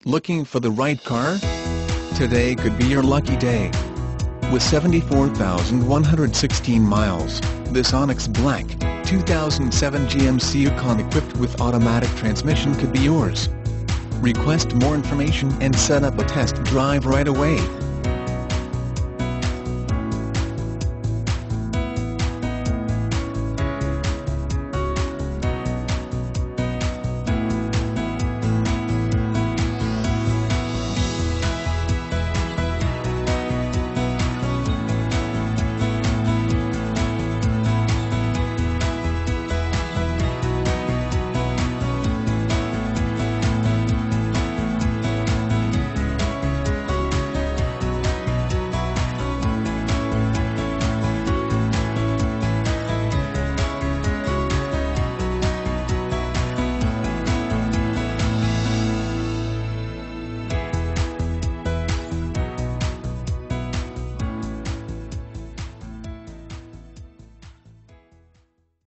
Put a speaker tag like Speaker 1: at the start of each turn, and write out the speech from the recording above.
Speaker 1: Looking for the right car? Today could be your lucky day. With 74,116 miles, this Onyx Black, 2007 GMC YUKON equipped with automatic transmission could be yours. Request more information and set up a test drive right away.